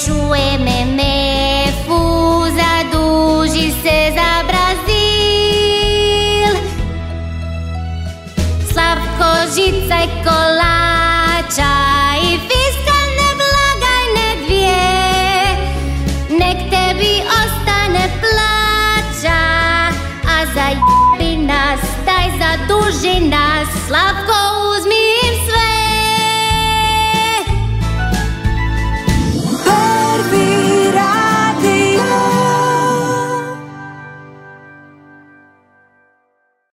u MMF-u, zaduži se za Brazil. Slavko, žicaj kolača i fiskalne blagajne dvije, nek tebi ostane plaća, a zajebi nas, daj zaduži nas, Slavko.